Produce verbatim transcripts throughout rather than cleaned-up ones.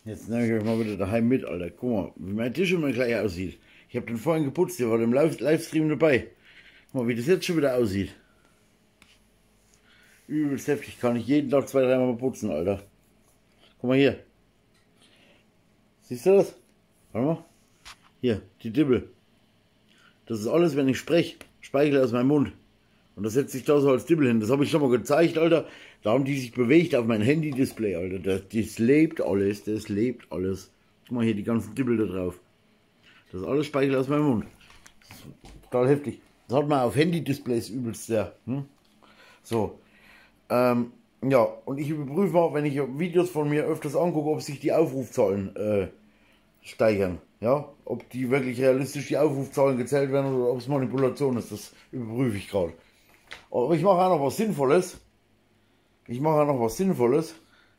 Jetzt nehme ich euch mal wieder daheim mit, Alter. Guck mal, wie mein Tisch immer gleich aussieht. Ich habe den vorhin geputzt, der war im Livestream dabei. Guck mal, wie das jetzt schon wieder aussieht. Übelst heftig, kann ich jeden Tag zwei, dreimal putzen, Alter. Guck mal hier. Siehst du das? Warte mal. Hier, die Dibbel. Das ist alles, wenn ich spreche. Speichel aus meinem Mund. Und das setzt sich da so als Dibbel hin. Das habe ich schon mal gezeigt, Alter. Da haben die sich bewegt auf mein Handy-Display, Alter. Das, das lebt alles, das lebt alles. Guck mal hier, die ganzen Dibbel da drauf. Das ist alles Speichel aus meinem Mund. Das ist total heftig. Das hat man auf Handy-Displays übelst sehr. Hm? So. Ähm, ja, und ich überprüfe mal, wenn ich Videos von mir öfters angucke, ob sich die Aufrufzahlen äh, steigern. Ja, ob die wirklich realistisch die Aufrufzahlen gezählt werden oder ob es Manipulation ist. Das überprüfe ich gerade. Aber ich mache auch noch was Sinnvolles. Ich mache auch noch was Sinnvolles.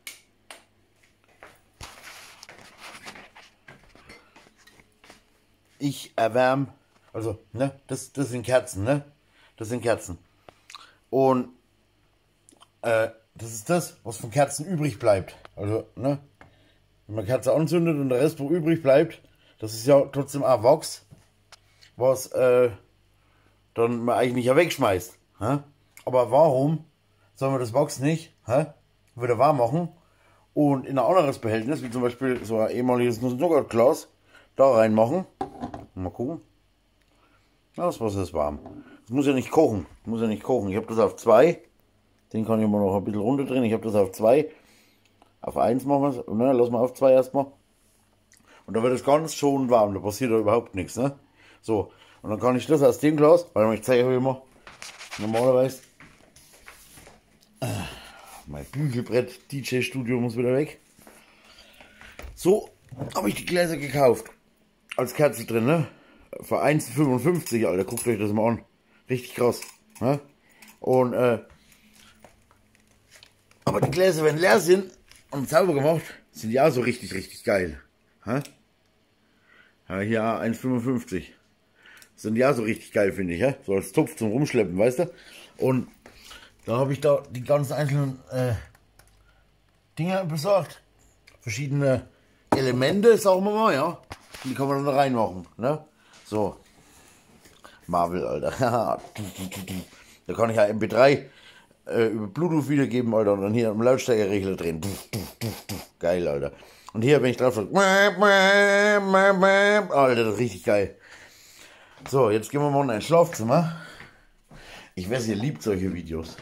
Ich erwärme, also, ne, das, das sind Kerzen, ne? Das sind Kerzen. Und, äh, das ist das, was von Kerzen übrig bleibt. Also, ne? Wenn man Kerze anzündet und der Rest, wo übrig bleibt, das ist ja trotzdem auch Wachs, was, äh, dann man eigentlich nicht ja wegschmeißt. Hä? Aber warum soll man das Wachs nicht hä, wieder warm machen und in ein anderes Behältnis, wie zum Beispiel so ein ehemaliges Nuss-Nougat-Glas, da reinmachen? Mal gucken. Ja, das Wasser ist warm. Das muss ja nicht kochen. Das muss ja nicht kochen. Ich habe das auf zwei. Den kann ich mal noch ein bisschen runterdrehen. Ich habe das auf zwei. Auf eins machen wir es. Ne, lassen wir auf zwei erstmal. Und da wird es ganz schon warm. Da passiert da überhaupt nichts. Ne? So. Und dann kann ich das aus dem Glas, weil ich zeige euch immer, normalerweise, äh, mein Bügelbrett D J-Studio muss wieder weg. So habe ich die Gläser gekauft. Als Kerze drin, ne? Für eins Komma fünfundfünfzig, Alter. Guckt euch das mal an. Richtig krass. Ne? Und, äh, aber die Gläser, wenn leer sind und sauber gemacht, sind ja so richtig, richtig geil. Hä? Ja, hier eins Komma fünfundfünfzig. Sind ja so richtig geil, finde ich, hä? So als Topf zum Rumschleppen, weißt du? Und da habe ich da die ganzen einzelnen äh, Dinger besorgt. Verschiedene Elemente, sagen wir mal, ja. Die kann man dann da reinmachen, ne? So. Marvel, Alter. Da kann ich ja M P drei äh, über Bluetooth wiedergeben, Alter. Und dann hier am Lautstärkeregler drehen. Geil, Alter. Und hier, wenn ich drauf drücke. Alter, das ist richtig geil. So, jetzt gehen wir mal in ein Schlafzimmer. Ich weiß, ihr liebt solche Videos.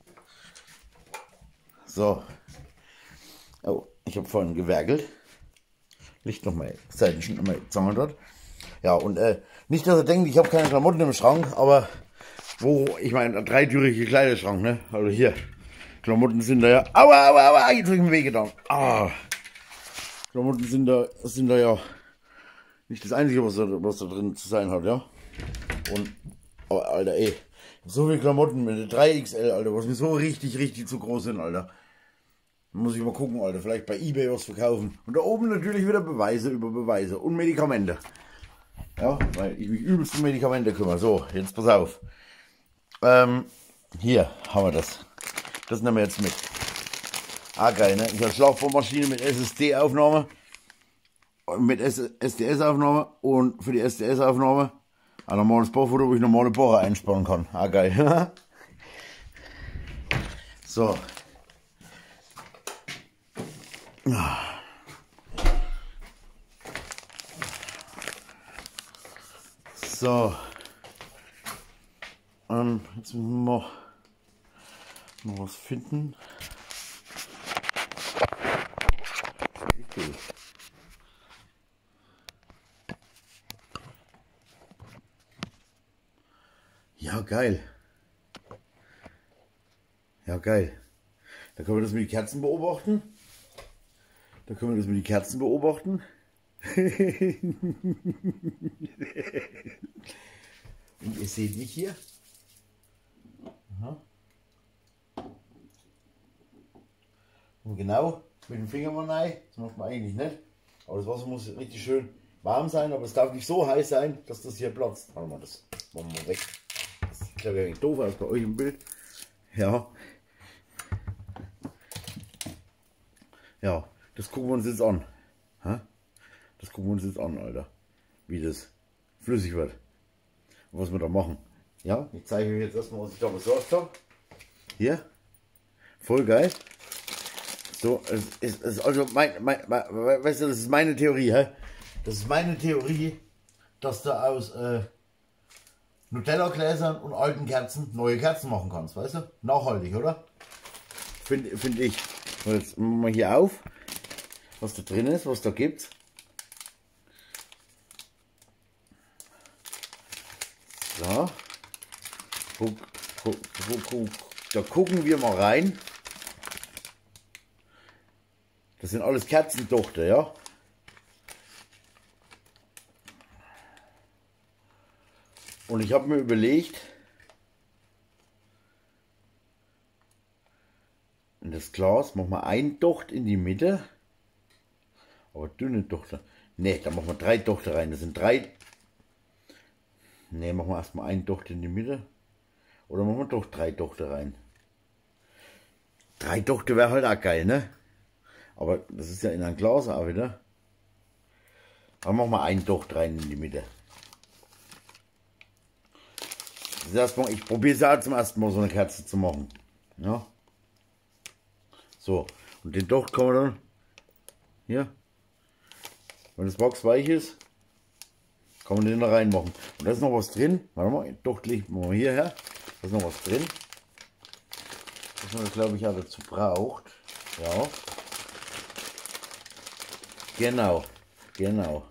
So. Oh, ich habe vorhin gewerkelt. Licht nochmal, Seiten nochmal zusammen dort. Ja, und äh, nicht, dass ihr denkt, ich habe keine Klamotten im Schrank, aber wo, ich meine, ein dreitürige Kleiderschrank, ne? Also hier, Klamotten sind da ja. Aua, aua, aua, jetzt habe ich mir wehgetan. Ah. Klamotten sind da, sind da ja nicht das Einzige, was da, was da drin zu sein hat, ja. Und, oh, Alter, ey, so viele Klamotten mit der drei X L, Alter, was mir so richtig, richtig zu groß sind, Alter. Muss ich mal gucken, Alter, vielleicht bei eBay was verkaufen. Und da oben natürlich wieder Beweise über Beweise und Medikamente. Ja, weil ich mich übelst um Medikamente kümmere. So, jetzt pass auf. Ähm, hier haben wir das. Das nehmen wir jetzt mit. Ah, geil, ne? Ich habe Schlauchbohrmaschine mit S S D-Aufnahme. Mit S D S-Aufnahme und für die S D S-Aufnahme ein normales Bohrfoto, wo ich normale Bohrer einsparen kann. Ah, geil. So. So. Ähm, jetzt müssen wir noch, noch was finden. Okay. Ja, geil. Ja, geil. Da können wir das mit den Kerzen beobachten. Da können wir das mit den Kerzen beobachten. Und ihr seht mich hier. Aha. Und genau mit dem Finger mal rein. Das macht man eigentlich nicht. Aber das Wasser muss richtig schön warm sein. Aber es darf nicht so heiß sein, dass das hier platzt. Warte mal, das machen wir mal weg. Das sieht, glaube ich, eigentlich doof aus bei euch im Bild. Ja. Ja, das gucken wir uns jetzt an. Ha? Das gucken wir uns jetzt an, Alter. Wie das flüssig wird. Und was wir da machen. Ja, ich zeige euch jetzt erstmal, was ich da besorgt habe. Hier. Voll geil. So, es ist, es ist also mein, mein, mein, weißt du, das ist meine Theorie, hä? Das ist meine Theorie, dass du aus äh, Nutella-Gläsern und alten Kerzen neue Kerzen machen kannst, weißt du? Nachhaltig, oder? Finde find ich. Und jetzt machen wir hier auf, was da drin ist, was da gibt's. So. Guck, guck, guck, guck. Da gucken wir mal rein. Das sind alles Kerzendochter, ja. Und ich habe mir überlegt, in das Glas machen wir ein Docht in die Mitte, aber dünne Dochter. Ne, da machen wir drei Dochter rein. Das sind drei. Ne, machen wir erstmal ein Docht in die Mitte. Oder machen wir doch drei Dochter rein. Drei Dochter wäre halt auch geil, ne? Aber das ist ja in ein Glas auch wieder. Aber machen wir ein Docht rein in die Mitte. Das ist erstmal, ich probiere es ja zum ersten Mal, so eine Kerze zu machen. Ja. So, und den Docht kann man dann hier, wenn das Box weich ist, kann man den da reinmachen. Und da ist noch was drin. Warte mal, Docht legt man mal hierher. Da ist noch was drin. Das man, glaube ich, auch dazu braucht. Ja. Genau, genau.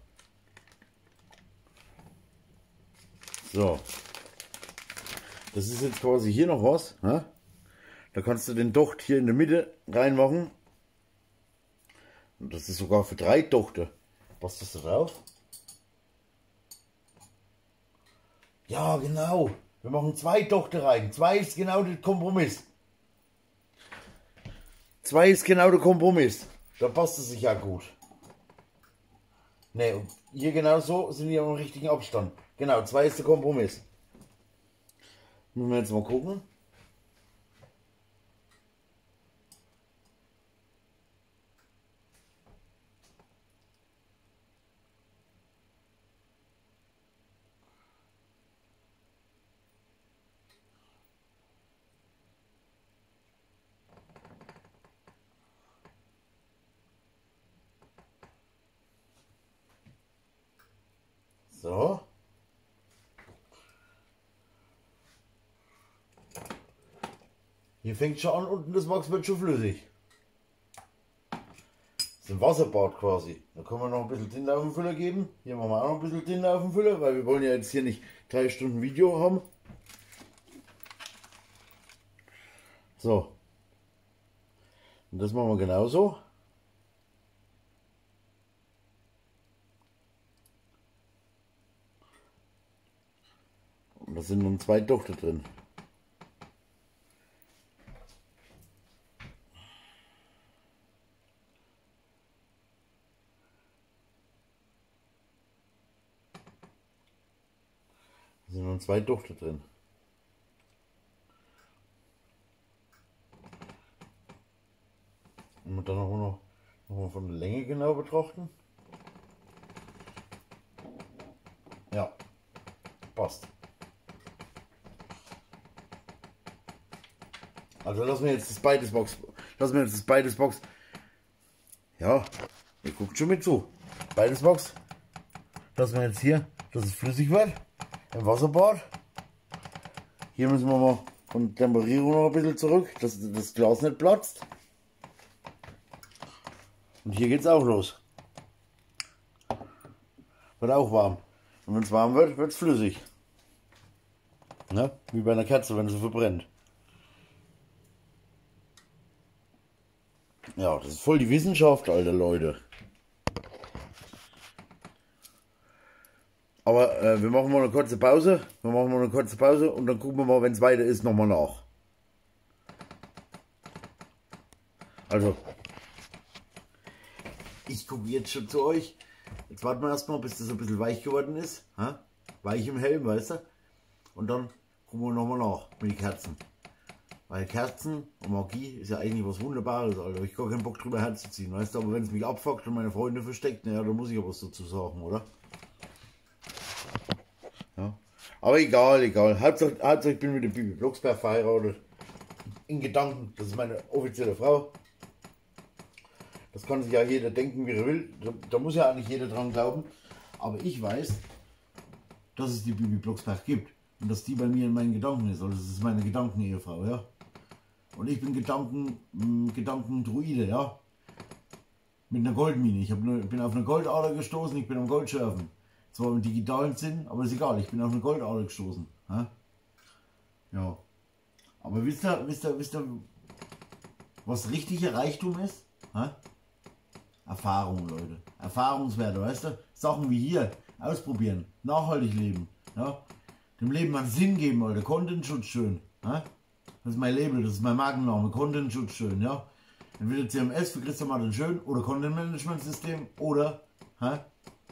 So. Das ist jetzt quasi hier noch was. Ne? Da kannst du den Docht hier in der Mitte reinmachen. Und das ist sogar für drei Dochter. Passt das da drauf? Ja, genau. Wir machen zwei Dochter rein. Zwei ist genau der Kompromiss. Zwei ist genau der Kompromiss. Da passt es sich ja gut. Ne, und hier genau so sind wir am richtigen Abstand. Genau, zwei ist der Kompromiss. Müssen wir jetzt mal gucken. So. Hier fängt schon an, unten das Wachs wird schon flüssig. Das ist ein Wasserbad quasi. Da können wir noch ein bisschen Tinte auf den Füller geben. Hier machen wir auch noch ein bisschen Tinte auf den Füller, weil wir wollen ja jetzt hier nicht drei Stunden Video haben. So. Und das machen wir genauso. Und da sind nun zwei Dochter drin. Da sind nun zwei Dochter drin. Und dann noch, noch, noch mal von der Länge genau betrachten. Ja, passt. Also lassen wir jetzt das beides Box. Lassen wir jetzt das beides Box. Ja, ihr guckt schon mit zu. Beides Box. Lassen wir jetzt hier, dass es flüssig wird. Im Wasserbad. Hier müssen wir mal von der Temperierung noch ein bisschen zurück, dass das Glas nicht platzt. Und hier geht es auch los. Wird auch warm. Und wenn es warm wird, wird es flüssig. Ne? Wie bei einer Kerze, wenn sie verbrennt. Ja, das ist voll die Wissenschaft, alter Leute. Aber äh, wir machen mal eine kurze Pause. Wir machen mal eine kurze Pause und dann gucken wir mal, wenn es weiter ist, nochmal nach. Also, ich gucke jetzt schon zu euch. Jetzt warten wir erstmal, bis das ein bisschen weich geworden ist. Ha? Weich im Helm, weißt du? Und dann gucken wir nochmal nach mit den Kerzen. Weil Kerzen und Magie ist ja eigentlich was Wunderbares, Alter. Ich habe gar keinen Bock drüber herzuziehen, weißt du? Aber wenn es mich abfuckt und meine Freunde versteckt, naja, dann muss ich aber was dazu sagen, oder? Ja. Aber egal, egal. Hauptsache, Hauptsache ich bin mit der Bibi Blocksberg verheiratet. In Gedanken, das ist meine offizielle Frau. Das kann sich ja jeder denken, wie er will. Da, da muss ja eigentlich jeder dran glauben. Aber ich weiß, dass es die Bibi Blocksberg gibt. Und dass die bei mir in meinen Gedanken ist. Also das ist meine Gedankenehefrau, ja. Und ich bin Gedanken, mh, Gedankendruide, ja. Mit einer Goldmine. Ich hab nur, bin auf eine Goldader gestoßen, ich bin am Goldschürfen. Zwar im digitalen Sinn, aber ist egal, ich bin auf eine Goldader gestoßen. Ja. ja. Aber wisst ihr, wisst ihr, wisst ihr, was richtiger Reichtum ist? Ja? Erfahrung, Leute. Erfahrungswerte, weißt du? Sachen wie hier, ausprobieren, nachhaltig leben, ja. Dem Leben einen Sinn geben, Alter. Content-Schutz schön. Ja? Das ist mein Label, das ist mein Markenname. Content-Schutz schön, ja. Entweder C M S für Christian Martin Schön oder Content-Management-System oder hä?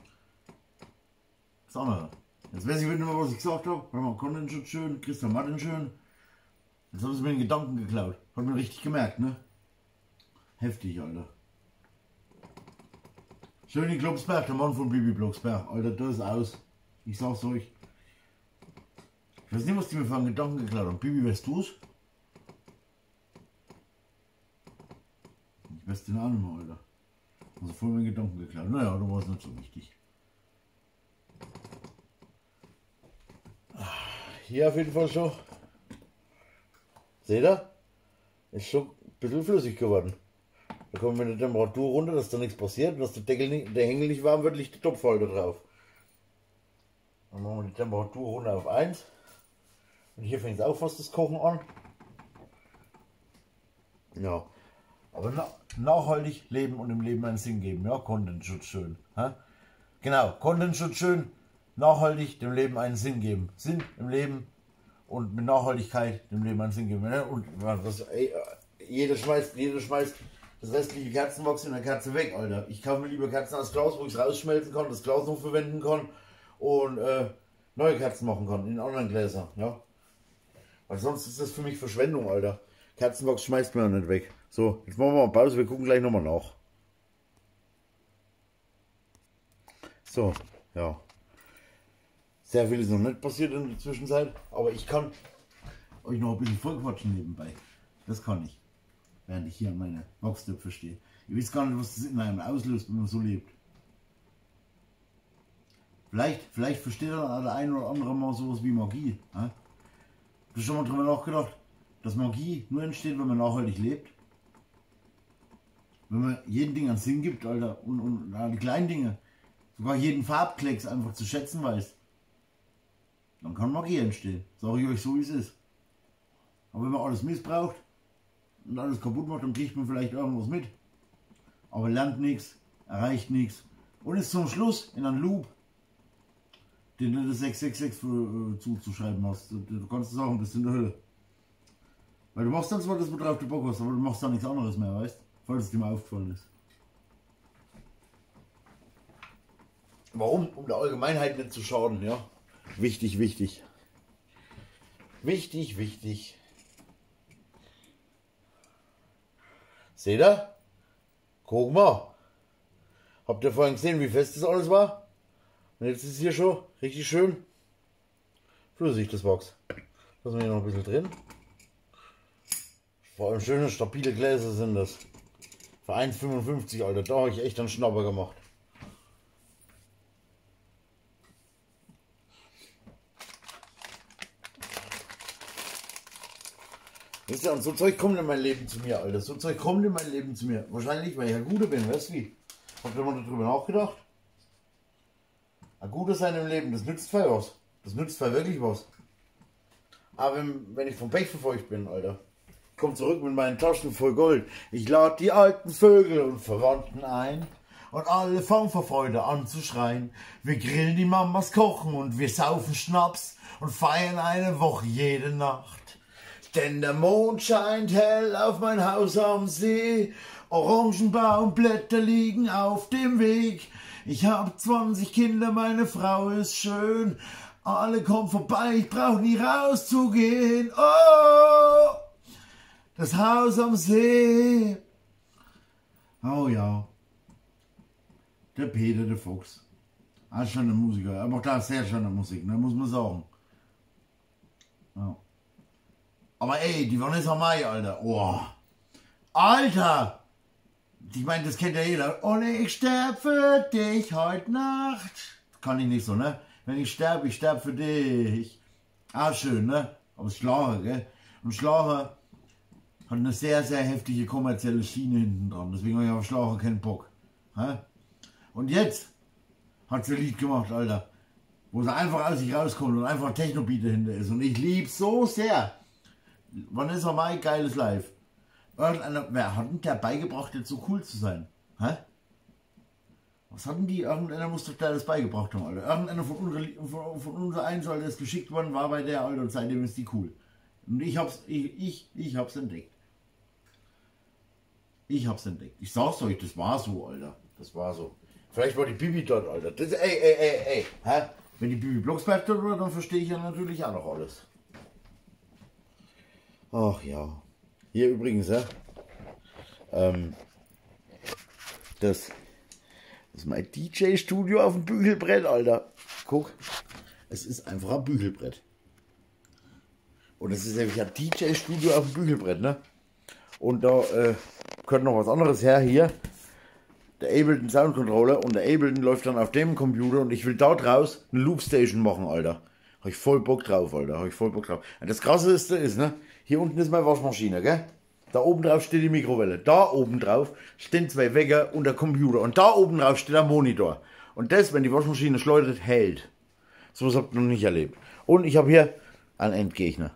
Das andere. Jetzt weiß ich nicht mehr, was ich gesagt habe. Warte mal, Content-Schutz schön, Christian Martin Schön. Jetzt haben sie mir den Gedanken geklaut. Hat man richtig gemerkt, ne? Heftig, Alter. Schöni Blocksberg, der Mann von Bibi Blocksberg. Alter, das ist aus. Ich sag's euch. Ich weiß nicht, was die mir für einen Gedanken geklaut haben. Bibi, weißt du's? Ich weiß den auch nicht mehr, Alter. Also voll meinen Gedanken geklaut. Naja, da war es nicht so wichtig. Hier auf jeden Fall schon. Seht ihr? Ist schon ein bisschen flüssig geworden. Da kommen wir mit der Temperatur runter, dass da nichts passiert, dass der Deckel nicht, der Hängel nicht warm wird, liegt der Topfhalter drauf. Dann machen wir die Temperatur runter auf eins. Und hier fängt es auch fast das Kochen an. Ja. Aber na, nachhaltig leben und im Leben einen Sinn geben. Ja, Content-Schutz schön. Ha? Genau, Content-Schutz schön. Nachhaltig dem Leben einen Sinn geben. Sinn im Leben und mit Nachhaltigkeit dem Leben einen Sinn geben. Ja? Und das, ey, jeder schmeißt, jeder schmeißt das restliche Kerzenwachs in der Kerze weg, Alter. Ich kaufe mir lieber Kerzen aus Glas, wo ich es rausschmelzen kann, das Glas noch verwenden kann und äh, neue Kerzen machen kann in anderen Gläsern. Ja? Weil sonst ist das für mich Verschwendung, Alter. Kerzenwachs schmeißt mir ja nicht weg. So, jetzt machen wir mal Pause, wir gucken gleich nochmal nach. So, ja. Sehr viel ist noch nicht passiert in der Zwischenzeit, aber ich kann euch noch ein bisschen vollquatschen nebenbei. Das kann ich. Während ich hier an meine Wachstöpfe stehe. Ihr wisst gar nicht, was das in einem auslöst, wenn man so lebt. Vielleicht, vielleicht versteht dann der eine oder andere mal sowas wie Magie. Hast du schon mal drüber nachgedacht, dass Magie nur entsteht, wenn man nachhaltig lebt? Wenn man jedem Ding einen Sinn gibt, Alter, und, und ja, die kleinen Dinge, sogar jeden Farbklecks einfach zu schätzen weiß, dann kann Magie entstehen. Sage ich euch so, wie es ist. Aber wenn man alles missbraucht und alles kaputt macht, dann kriegt man vielleicht irgendwas mit. Aber lernt nichts, erreicht nichts und ist zum Schluss in einem Loop, den du das sechs sechs sechs für, äh, zuzuschreiben hast. Du, du kannst sagen, bist in der Hölle. Weil du machst dann zwar das, worauf du Bock hast, aber du machst dann nichts anderes mehr, weißt du? Falls es dir mal aufgefallen ist. Warum? Um der Allgemeinheit nicht zu schaden, ja. Wichtig, wichtig. Wichtig, wichtig. Seht ihr? Guck mal. Habt ihr vorhin gesehen, wie fest das alles war? Und jetzt ist es hier schon richtig schön flüssig, das Wachs. Lassen wir hier noch ein bisschen drin. Vor allem schöne, stabile Gläser sind das. Für eins fünfundfünfzig, Alter, da habe ich echt einen Schnapper gemacht. Wisst ihr, und so Zeug kommt in mein Leben zu mir, Alter. So Zeug kommt in mein Leben zu mir. Wahrscheinlich, weil ich ein Guter bin, weißt du wie? Habt ihr mal darüber nachgedacht? Ein Guter sein im Leben, das nützt voll was. Das nützt voll wirklich was. Aber wenn, wenn ich vom Pech verfolgt bin, Alter. Ich komme zurück mit meinen Taschen voll Gold. Ich lade die alten Vögel und Verwandten ein. Und alle fangen vor Freude an zu schreien. Wir grillen die Mamas kochen und wir saufen Schnaps. Und feiern eine Woche jede Nacht. Denn der Mond scheint hell auf mein Haus am See. Orangenbaumblätter liegen auf dem Weg. Ich hab zwanzig Kinder, meine Frau ist schön. Alle kommen vorbei, ich brauch nie rauszugehen. Oh! Das Haus am See. Oh ja. Der Peter, der Fuchs. Ah, schöner Musiker. Er macht da sehr schöne Musik, ne, muss man sagen. Ja. Aber ey, die Vanessa Mai, Alter. Oh. Alter! Ich meine, das kennt ja jeder. Und ich sterb für dich heute Nacht. Kann ich nicht so, ne? Wenn ich sterbe, ich sterb für dich. Ah, schön, ne? Aber Schlager, gell? Und Schlager hat eine sehr, sehr heftige kommerzielle Schiene hinten dran. Deswegen habe ich auf Schlager keinen Bock. Hä? Und jetzt hat sie ein Lied gemacht, Alter. Wo sie einfach aus sich rauskommt und einfach Techno-Beat dahinter ist. Und ich lieb's so sehr. Vanessa Mai, geiles Live. Irgendeiner, wer hat denn der beigebracht, jetzt so cool zu sein? Hä? Was hatten die? Irgendeiner muss doch da das beigebracht haben, Alter. Irgendeiner von, unsere, von, von unser einen soll das geschickt worden, war bei der, Alter, und seitdem ist die cool. Und ich hab's, ich, ich, ich hab's entdeckt. Ich hab's entdeckt. Ich sag's euch, das war so, Alter. Das war so. Vielleicht war die Bibi dort, Alter. Das, ey, ey, ey, ey. Hä? Wenn die Bibi Blocksberg dort war, dann verstehe ich ja natürlich auch noch alles. Ach ja. Hier übrigens, ja. Ähm, das, das ist mein D J-Studio auf dem Bügelbrett, Alter. Guck. Es ist einfach ein Bügelbrett. Und es ist nämlich ein D J-Studio auf dem Bügelbrett, ne? Und da äh, könnte noch was anderes her, hier. Der Ableton Sound Controller, und der Ableton läuft dann auf dem Computer und ich will da draus eine Loopstation machen, Alter. Habe ich voll Bock drauf, Alter. Habe ich voll Bock drauf. Und das Krasseste ist, ne? Hier unten ist meine Waschmaschine, gell? Da oben drauf steht die Mikrowelle. Da oben drauf stehen zwei Wecker und der Computer. Und da oben drauf steht der Monitor. Und das, wenn die Waschmaschine schleudert, hält. So was habt ihr noch nicht erlebt. Und ich habe hier einen Endgegner.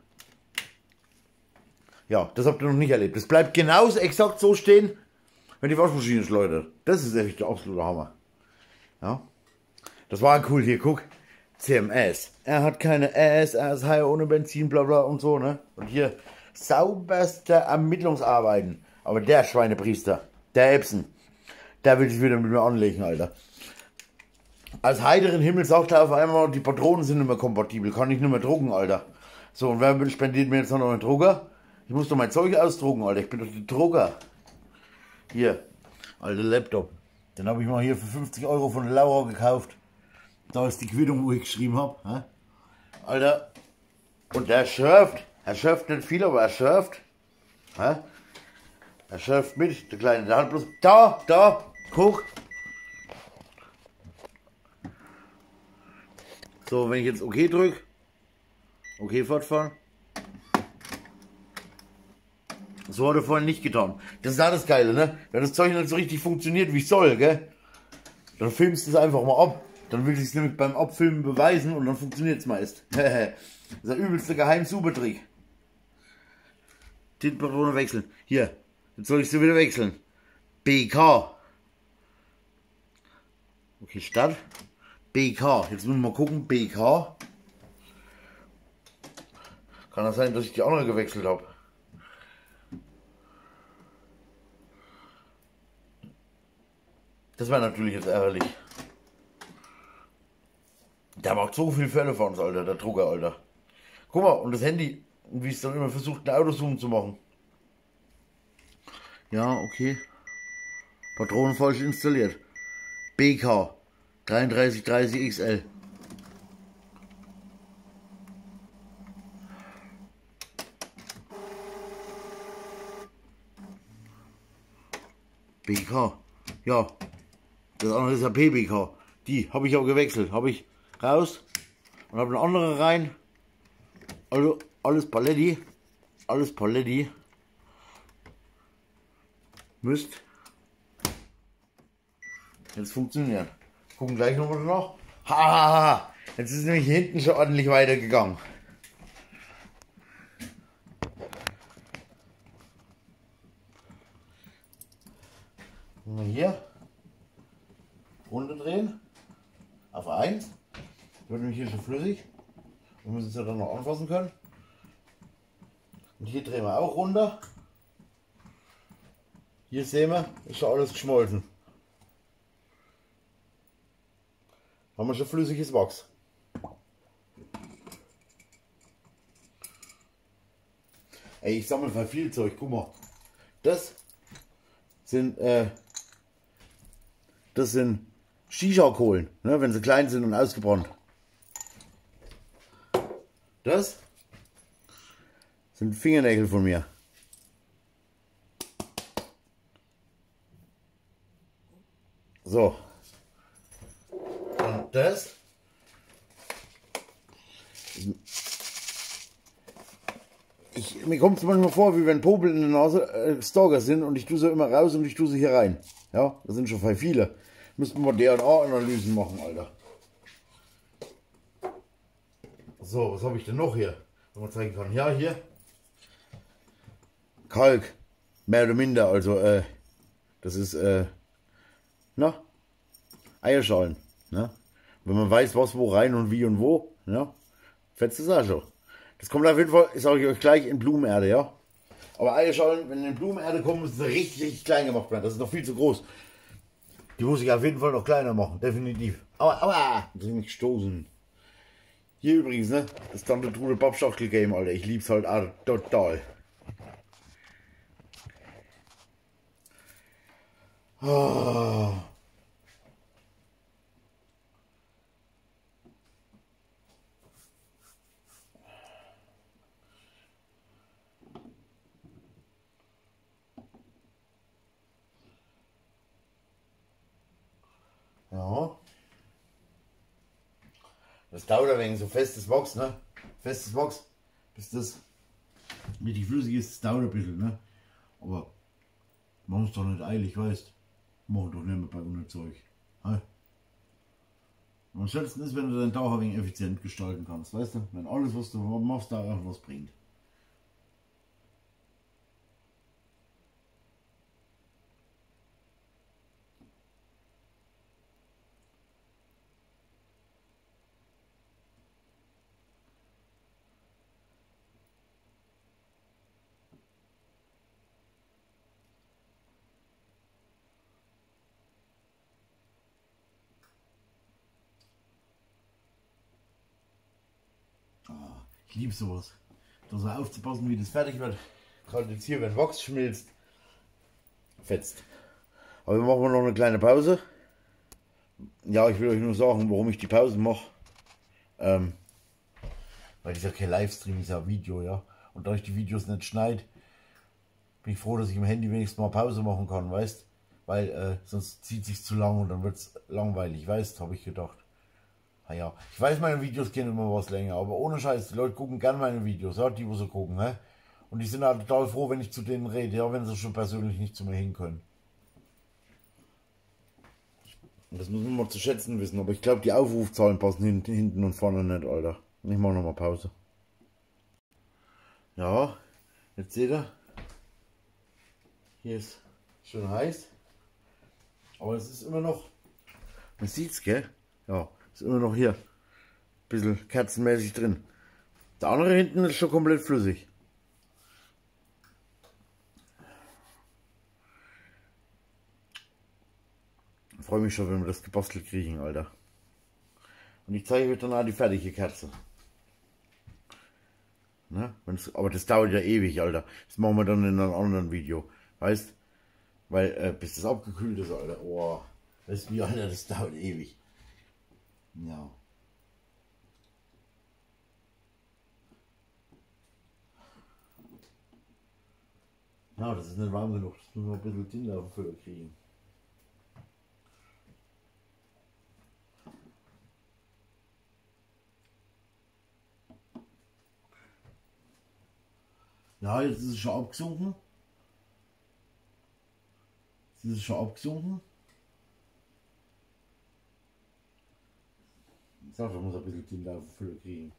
Ja, das habt ihr noch nicht erlebt. Das bleibt genauso exakt so stehen, wenn die Waschmaschine schleudert. Das ist echt der absolute Hammer. Ja. Das war cool hier, guck. C M S. Er hat keine S, er ist high ohne Benzin, bla bla und so, ne? Und hier sauberste Ermittlungsarbeiten. Aber der Schweinepriester, der Epson, der will sich wieder mit mir anlegen, Alter. Als heiteren Himmel sagt er auf einmal, die Patronen sind nicht mehr kompatibel, kann ich nicht mehr drucken, Alter. So, und wer spendiert mir jetzt noch einen Drucker? Ich muss doch mein Zeug ausdrucken, Alter. Ich bin doch der Drucker. Hier, alter Laptop. Den habe ich mal hier für fünfzig Euro von der Laura gekauft. Da ist die Quittung, wo ich geschrieben habe. Alter. Und der schürft. Er schürft nicht viel, aber er schürft. Hä? Er schürft mit. Der Kleine, der hat bloß... Da, da, guck. So, wenn ich jetzt OK drücke. OK fortfahren. So hat er vorhin nicht getan. Das ist auch das Geile, ne? Wenn das Zeug nicht so richtig funktioniert, wie es soll, gell? Dann filmst du es einfach mal ab. Dann will ich es nämlich beim Abfilmen beweisen und dann funktioniert es meist. Das ist der übelste Geheim-Super-Trick. Tintenpatrone wechseln. Hier, jetzt soll ich sie wieder wechseln. B K. Okay, Start. B K. Jetzt müssen wir mal gucken. B K. Kann das sein, dass ich die andere gewechselt habe? Das wäre natürlich jetzt ärgerlich. Der macht so viel Fälle von uns, Alter, der Drucker, Alter. Guck mal, und das Handy, wie es dann immer versucht, einen Autozoom zu machen. Ja, okay. Patronen falsch installiert. B K dreiunddreißig dreißig X L. B K. Ja. Das andere ist ja P B K. Die habe ich auch gewechselt. Habe ich raus und habe eine andere rein. Also alles Paletti. Alles Paletti. Müsst jetzt funktionieren. Gucken gleich nochmal nach. Ha! Jetzt ist nämlich hinten schon ordentlich weitergegangen. Hier Runde drehen auf eins. Wird nämlich hier schon flüssig. Wir müssen es ja dann noch anfassen können. Und hier drehen wir auch runter. Hier sehen wir, ist schon alles geschmolzen. Haben wir schon flüssiges Wachs. Ey, ich sammle für viel Zeug. Guck mal. Das sind, äh, das sind Shisha-Kohlen, ne, wenn sie klein sind und ausgebrannt. Das sind Fingernägel von mir. So. Und das ich, mir kommt es manchmal vor, wie wenn Popel in der Nase äh, Stalker sind und ich tue sie immer raus und ich tue sie hier rein. Ja, das sind schon voll viele. Müssten wir D N A-Analysen machen, Alter. So, was habe ich denn noch hier? Wenn man zeigen kann. Ja, hier. Kalk. Mehr oder minder. Also, äh, das ist, äh, na, Eierschalen. Ne? Wenn man weiß, was wo rein und wie und wo, ja, fetzt es auch schon. Das kommt auf jeden Fall, sage ich euch gleich, in Blumenerde, ja. Aber Eierschalen, wenn in Blumenerde kommen, müssen sie richtig, richtig klein gemacht werden. Das ist noch viel zu groß. Die muss ich auf jeden Fall noch kleiner machen, definitiv. Aber, aber, das ist nicht gestoßen. Hier übrigens, ne, das Tante Trude Pappschachtel Game, Alter. Ich lieb's halt auch total. Oh. Ja. Das dauert ein wenig, so festes Wachs, ne? Festes Wachs, bis das richtig flüssig ist, das dauert ein bisschen, ne? Aber machen es doch nicht eilig, weißt? Machen doch nicht mehr bei ohne Zeug. Hey? Am schönsten ist, wenn du deinen Tag ein wenig effizient gestalten kannst, weißt du? Wenn alles, was du machst, da irgendwas bringt. Ich liebe sowas. Da so aufzupassen, wie das fertig wird. Gerade jetzt hier, wenn Wachs schmilzt, fetzt. Aber wir machen noch eine kleine Pause. Ja, ich will euch nur sagen, warum ich die Pause mache. Ähm, weil das ja kein Livestream ist, ja ein Video, ja. Und da ich die Videos nicht schneide, bin ich froh, dass ich im Handy wenigstens mal Pause machen kann, weißt? Weil äh, sonst zieht sich zu lang und dann wird es langweilig, weißt? Habe ich gedacht. Ja, ich weiß, meine Videos gehen immer was länger, aber ohne Scheiß, die Leute gucken gerne meine Videos, ja, die, wo sie gucken, ne? Und die sind halt total froh, wenn ich zu denen rede, ja, wenn sie schon persönlich nicht zu mir hin können. Und das muss man mal zu schätzen wissen, aber ich glaube, die Aufrufzahlen passen hinten, hinten und vorne nicht, Alter. Ich mache nochmal Pause. Ja, jetzt seht ihr, hier ist schön heiß, aber es ist immer noch, man sieht's, gell? Ja. Ist immer noch hier ein bisschen kerzenmäßig drin. Der andere hinten ist schon komplett flüssig. Ich freue mich schon, wenn wir das gebastelt kriegen, Alter. Und ich zeige euch dann auch die fertige Kerze. Ne? Aber das dauert ja ewig, Alter. Das machen wir dann in einem anderen Video. Weißt? Weil, äh, bis das abgekühlt ist, Alter. Oh, weißt du wie, Alter, das dauert ewig. Ja. Ja, das ist nicht warm genug. Das muss noch ein bisschen Tinte auf den Füller kriegen. Ja, jetzt ist es schon abgesunken. Jetzt ist es schon abgesunken. Ich sag, man muss ein bisschen Tinte auf den Füller kriegen.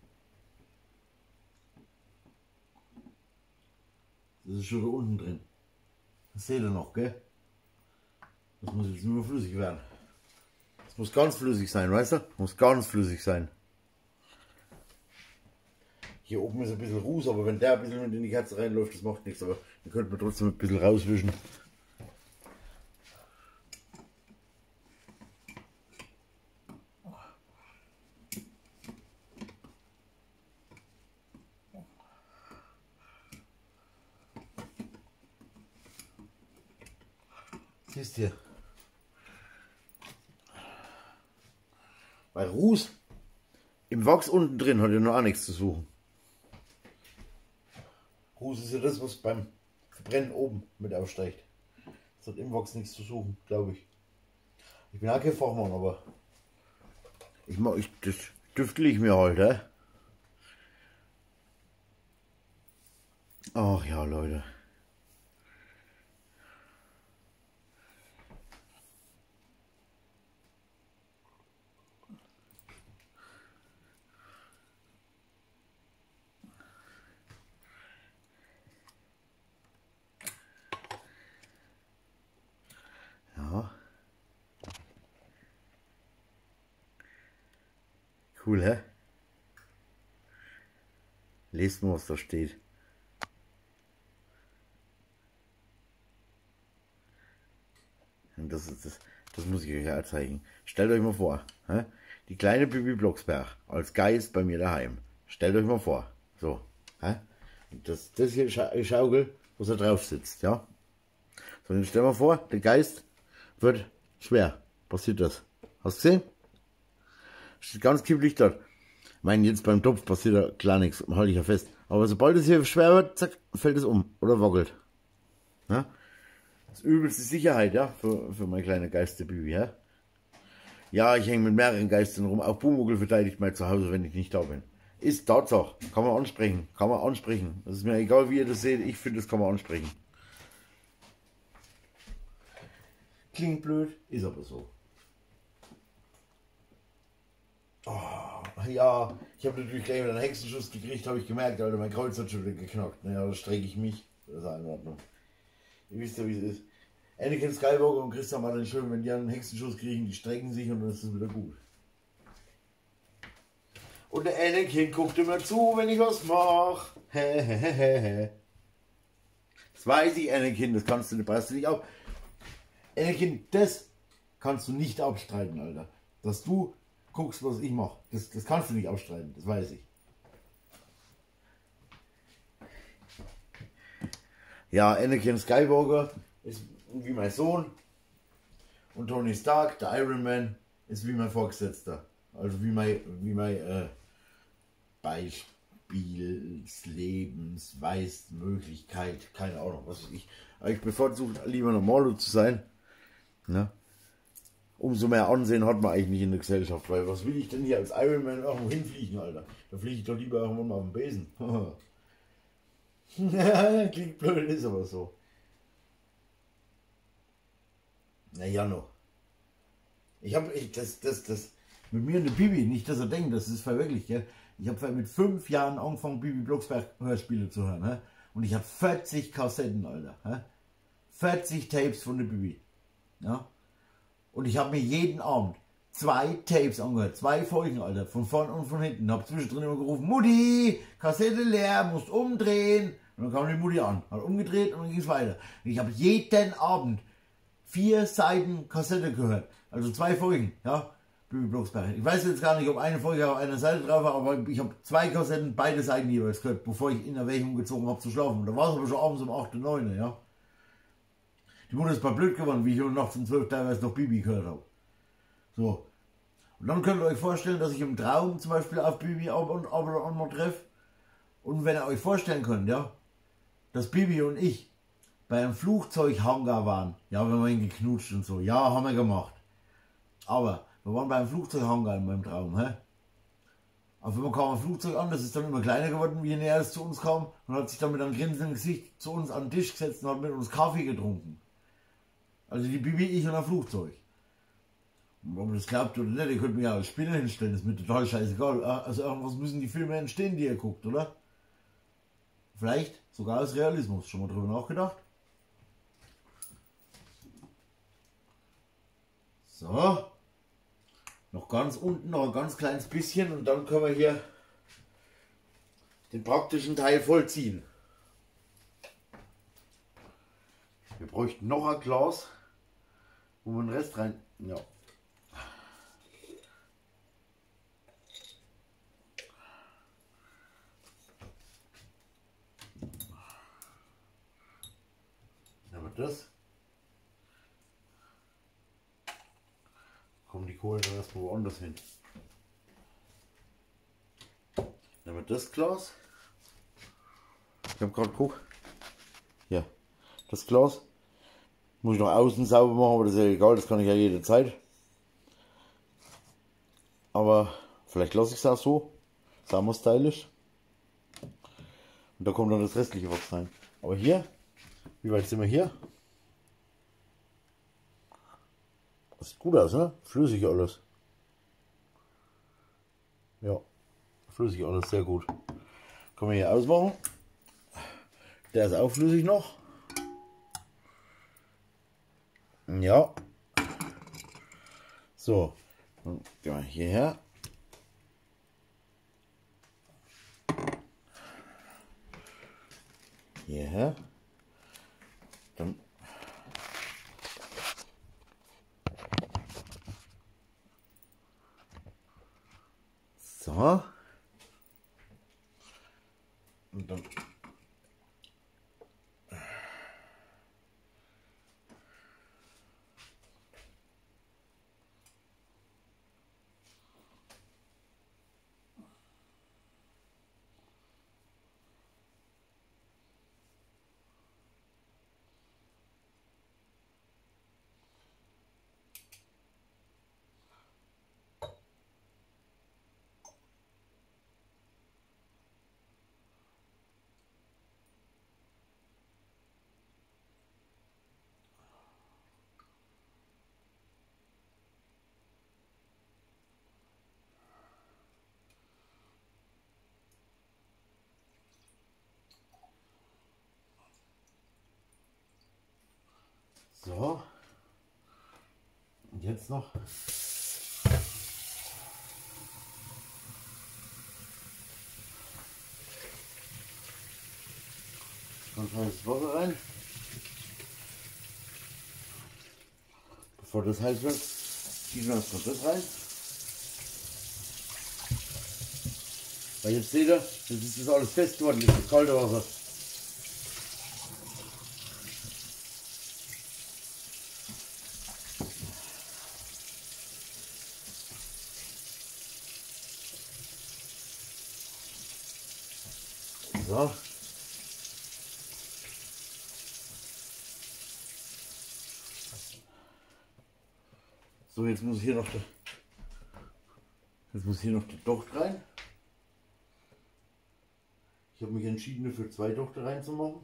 Das ist schon da unten drin. Das seht ihr noch, gell? Das muss jetzt nur flüssig werden. Das muss ganz flüssig sein, weißt du? Muss ganz flüssig sein. Hier oben ist ein bisschen Ruß, aber wenn der ein bisschen mit in die Kerze reinläuft, das macht nichts. Aber dann könnte man trotzdem ein bisschen rauswischen. Siehst du? Bei Ruß im Wachs unten drin hat ja noch auch nichts zu suchen. Ruß ist ja das, was beim Verbrennen oben mit aufsteigt. Das hat im Wachs nichts zu suchen, glaube ich. Ich bin auch kein Fachmann, aber ich mag, ich, das düftel ich mir halt, hä? Ach ja, Leute. Ja. Cool, hä? Lest mal, was da steht. Und das ist das, das muss ich euch ja zeigen. Stellt euch mal vor, hä? Die kleine Bibi Blocksberg als Geist bei mir daheim. Stellt euch mal vor. So, hä? Und das, das hier Scha Schaukel, wo sie drauf sitzt, ja? So, jetzt stell mal vor, der Geist wird schwer. Passiert das? Hast du gesehen? Steht ganz kipplich dort. Ich meine, jetzt beim Topf passiert da klar nichts, halte ich ja fest. Aber sobald es hier schwer wird, zack, fällt es um oder wackelt. Ja? Das ist übelste Sicherheit, ja, für, für mein kleiner Geisterbibi, ja. Ja, ich hänge mit mehreren Geistern rum. Auch Pumuckl verteidigt mein Zuhause, wenn ich nicht da bin. Ist Tatsache. Kann man ansprechen. Kann man ansprechen. Das ist mir egal, wie ihr das seht. Ich finde, das kann man ansprechen. Klingt blöd, ist aber so. Oh, ja, ich habe natürlich gleich wieder einen Hexenschuss gekriegt, habe ich gemerkt, Alter, mein Kreuz hat schon wieder geknackt. Naja, da strecke ich mich. Das ist in Ordnung. Ihr wisst ja, wie es ist. Anakin Skywalker und Christian Martin schön, wenn die einen Hexenschuss kriegen, die strecken sich und dann ist es wieder gut. Und der Anakin guckt immer zu, wenn ich was mache. Das weiß ich, Anakin, das kannst du, das passt du nicht auf. Anakin, das kannst du nicht abstreiten, Alter. Dass du guckst, was ich mache. Das, das kannst du nicht abstreiten, das weiß ich. Ja, Anakin Skywalker ist wie mein Sohn und Tony Stark, der Iron Man, ist wie mein Vorgesetzter. Also wie mein, wie mein äh, Beispiel des Lebens, Möglichkeit, keine Ahnung, was weiß ich. Aber ich bevorzuge lieber normaler zu sein. Ne? Umso mehr Ansehen hat man eigentlich nicht in der Gesellschaft, weil was will ich denn hier als Iron Man irgendwo hinfliegen, Alter? Da fliege ich doch lieber irgendwann mal auf den Besen. Klingt blöd, ist aber so. Naja, noch. Ich habe ich, das, das, das, mit mir und der Bibi, nicht, dass er denkt, das ist verwirklicht, gell? Ich habe mit fünf Jahren angefangen, Bibi Blocksberg Hörspiele zu hören, hä? Und ich habe vierzig Kassetten, Alter, hä? vierzig Tapes von der Bibi, ja? Und ich habe mir jeden Abend zwei Tapes angehört, zwei Folgen, Alter, von vorn und von hinten. Hab zwischendrin immer gerufen, Mutti, Kassette leer, musst umdrehen. Und dann kam die Mutti an, hat umgedreht und dann ging es weiter. Und ich habe jeden Abend vier Seiten Kassette gehört, also zwei Folgen, ja, Bibi Blocksberg. Ich weiß jetzt gar nicht, ob eine Folge auf einer Seite drauf war, aber ich habe zwei Kassetten, beide Seiten jeweils gehört, bevor ich in Erwägung umgezogen habe zu schlafen. Und da war es aber schon abends um acht, neun, ja. Die Mutter ist mal blöd geworden, wie ich um nachts um zwölf teilweise noch Bibi gehört habe. So. Und dann könnt ihr euch vorstellen, dass ich im Traum zum Beispiel auf Bibi ab und ab und an mal treffe. Und wenn ihr euch vorstellen könnt, ja, dass Bibi und ich bei einem Flugzeughangar waren, ja, wir haben ihn geknutscht und so, ja, haben wir gemacht. Aber wir waren bei einem Flugzeughangar in meinem Traum, hä? Auf einmal kam ein Flugzeug an, das ist dann immer kleiner geworden, wie näher es zu uns kam, und hat sich dann mit einem grinsenden Gesicht zu uns an den Tisch gesetzt und hat mit uns Kaffee getrunken. Also die Bibi, ich und ein Flugzeug. Und ob ihr das glaubt oder nicht, ihr könnt mir ja als Spinner hinstellen, das ist mir total scheißegal. Also irgendwas müssen die Filme entstehen, die ihr guckt, oder? Vielleicht sogar als Realismus. Schon mal drüber nachgedacht? So. Noch ganz unten, noch ein ganz kleines bisschen und dann können wir hier den praktischen Teil vollziehen. Wir bräuchten noch ein Glas, wo wir den Rest rein... Ja. Aber das... Kohle dann erstmal woanders hin. Nehmen wir das Glas. Ich habe gerade geguckt. Ja, das Glas. Muss ich noch außen sauber machen, aber das ist ja egal, das kann ich ja jederzeit. Aber vielleicht lasse ich es auch so. Sauber stylisch. Und da kommt dann das restliche Wachs rein. Aber hier, wie weit sind wir hier? Das sieht gut aus, ne? Flüssig alles. Ja, flüssig alles, sehr gut. Können wir hier ausmachen. Der ist auch flüssig noch. Ja. So, dann gehen wir hierher. Hierher. Dann so. Und dann so. Und jetzt noch ganz heißes Wasser rein. Bevor das heiß wird, gießen wir erst noch das rein. Weil jetzt seht ihr, jetzt ist das alles fest geworden, das kalte Wasser. So. So, jetzt muss hier noch der, jetzt muss hier noch der Docht rein. Ich habe mich entschieden, dafür zwei Dochte reinzumachen.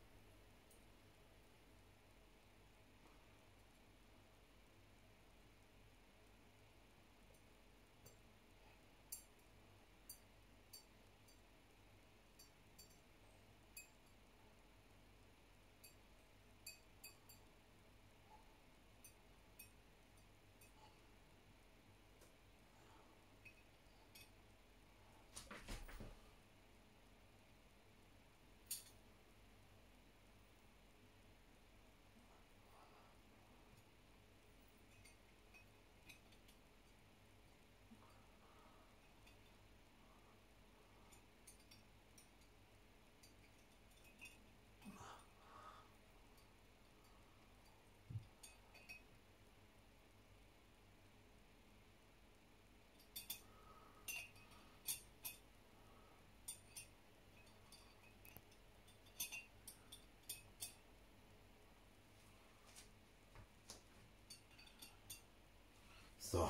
So.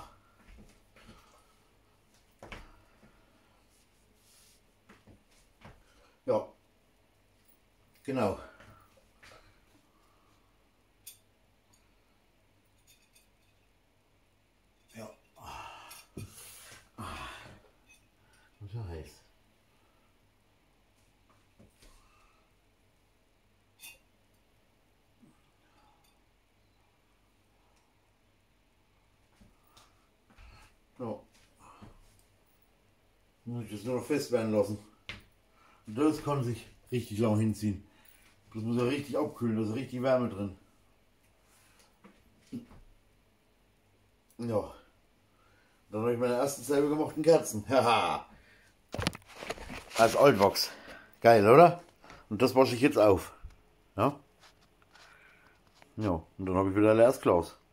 Ja. Genau. Ja. Ah. Und so heiß. Ja. Muss ich das nur noch fest werden lassen. Und das kann sich richtig lang hinziehen. Das muss ja richtig abkühlen, da ist richtig Wärme drin. Ja. Dann habe ich meine ersten selber gemachten Kerzen. Haha. Als Altwachs. Geil, oder? Und das wasche ich jetzt auf. Ja. Ja. Und dann habe ich wieder ein leeres Glas.